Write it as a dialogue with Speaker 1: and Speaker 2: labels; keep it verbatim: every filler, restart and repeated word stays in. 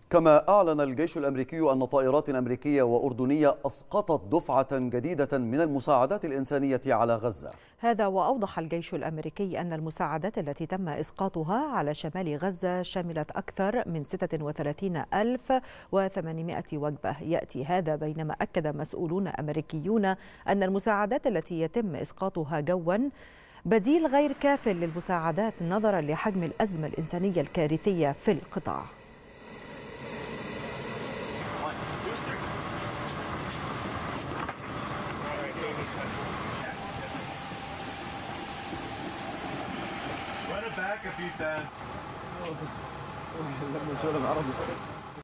Speaker 1: كما أعلن الجيش الأمريكي أن طائرات أمريكية وأردنية أسقطت دفعة جديدة من المساعدات الإنسانية على غزة.
Speaker 2: هذا وأوضح الجيش الأمريكي أن المساعدات التي تم إسقاطها على شمال غزة شملت أكثر من ستة وثلاثين ألف وثمانمائة وجبة. يأتي هذا بينما أكد مسؤولون أمريكيون أن المساعدات التي يتم إسقاطها جوا بديل غير كاف للمساعدات نظرا لحجم الأزمة الإنسانية الكارثية في القطاع.
Speaker 3: Run it back a few times.